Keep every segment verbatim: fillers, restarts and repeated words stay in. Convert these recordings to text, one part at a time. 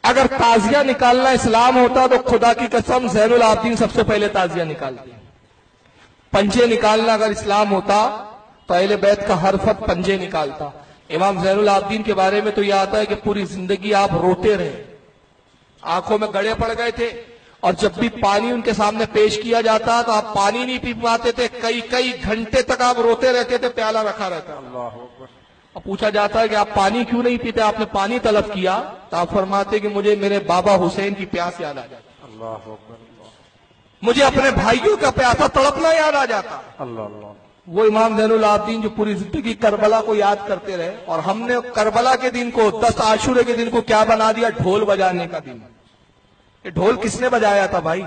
اگر تعزیہ نکالنا اسلام ہوتا تو خدا کی قسم زین العابدین سب سے پہلے تعزیہ نکالتے. پنجے نکالنا اگر اسلام ہوتا تو اہل بیت کا ہر فرد پنجے نکالتا. امام زین العابدین کے بارے میں تو یہ آتا ہے کہ پوری زندگی آپ روتے رہے, آنکھوں میں گڑے پڑ گئے تھے, اور جب بھی پانی ان کے سامنے پیش کیا جاتا تو آپ پانی نہیں پی پاتے تھے, کئی کئی گھنٹے تک آپ روتے رہتے تھے, پیالہ رکھا رہتا. اور پوچھا جاتا ہے کہ آپ پانی کیوں نہیں پیتے, آپ نے پانی طلب کیا, تو آپ فرماتے کہ مجھے میرے بابا حسین کی پیاس یاد آ جاتی, مجھے اپنے بھائیوں کا پیاسا تڑپنا یاد آ جاتا. وہ امام زین العابدین جو پوری زندگی کربلا کو یاد کرتے رہے, اور ہم نے کربلا کے دن کو, دس عاشورے کے دن کو کیا بنا دیا, ڈھول بجانے کا دن. یہ ڈھول کس نے بجایا تھا بھائی؟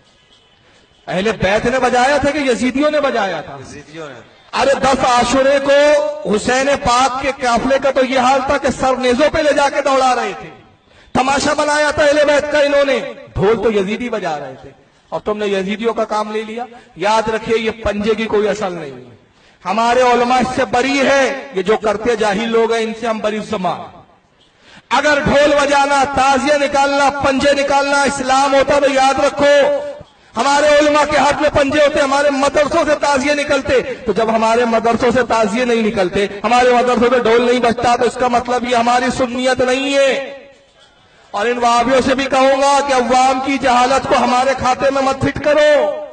اہل بیت نے بجایا تھا کہ یزیدیوں نے بجایا تھا؟ یزیدیوں نے. ارے دس عاشورے کو حسین پاک کے قافلے کا تو یہ حال تھا کہ سر نیزوں پہ لے جا کے دوڑا رہے تھے, تماشا بنایا تھا اہل بیت کا انہوں نے, ڈھول تو یزیدی بجا رہے تھے, اور تم نے یزیدیوں کا کام لے لیا. یاد رکھیے یہ پنجے کی کوئی اصل نہیں ہے, ہمارے علماء اس سے بری ہے, یہ جو کرتے جاہل لوگ ہیں ان سے ہم بری زمان. اگر ڈھول بجانا, تعزیہ نکالنا, پنجے نکالنا اسلام ہوتا تو یاد رکھو ہمارے علماء کے ہاتھ میں پنجے ہوتے, ہمارے مدرسوں سے تعزیے نکلتے. تو جب ہمارے مدرسوں سے تعزیے نہیں نکلتے, ہمارے مدرسوں سے ڈھول نہیں بجتا, تو اس کا مطلب یہ ہماری سنیت نہیں ہے. اور ان وہابیوں سے بھی کہوں گا کہ عوام کی جہالت کو ہمارے کھاتے میں مت فٹ کرو.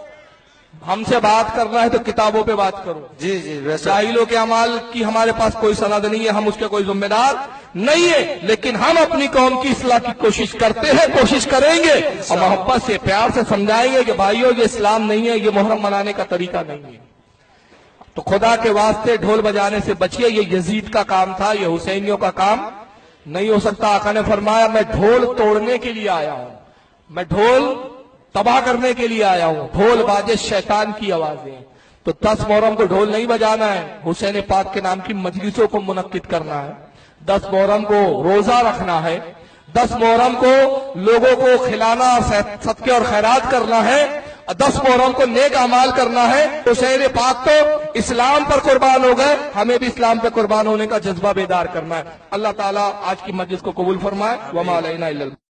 ہم سے بات کرنا ہے تو کتابوں پہ بات کرو. جی جی جاہلوں کے اعمال کی ہمارے پاس کوئی سند نہیں ہے, ہم اس کے کوئی ذمہ دار نہیں ہے, لیکن ہم اپنی قوم کی اصلاح کی کوشش کرتے ہیں, کوشش کریں گے, اور محبت سے پیار سے سمجھائیں گے کہ بھائیو یہ اسلام نہیں ہے, یہ محرم منانے کا طریقہ نہیں ہے. تو خدا کے واسطے ڈھول بجانے سے بچیے, یہ یزید کا کام تھا, یہ حسینیوں کا کام نہیں ہو سکتا. آقا نے فرمایا میں ڈھول توڑنے کے لیے آیا ہوں, میں ڈھول تباہ کرنے کے لیے آیا ہوں. ڈھول باجے شیطان کی آوازیں. تو دس محرم کو ڈھول نہیں بجانا ہے, حسین پاک کے نام کی مجلسوں کو منعقد کرنا ہے. دس محرم کو روزہ رکھنا ہے, دس محرم کو لوگوں کو کھلانا, صدقے اور خیرات کرنا ہے, دس محرم کو نیک اعمال کرنا ہے. حسین پاک تو اسلام پر قربان ہو گئے, ہمیں بھی اسلام پہ قربان ہونے کا جذبہ بیدار کرنا ہے. اللہ تعالیٰ آج کی مجلس کو قبول فرمائے. وما علینا الا